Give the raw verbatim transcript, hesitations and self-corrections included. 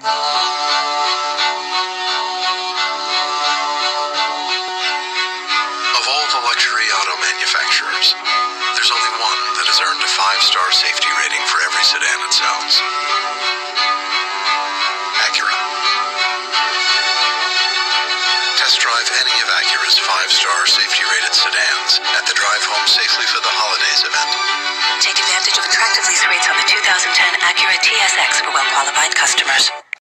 Of all the luxury auto manufacturers, there's only one that has earned a five-star safety rating for every sedan it sells. Acura. Test drive any of Acura's five-star safety-rated sedans at the Drive Home Safely for the Holidays event. Take advantage of attractive lease rates on the two thousand ten Acura T S X for well-qualified customers.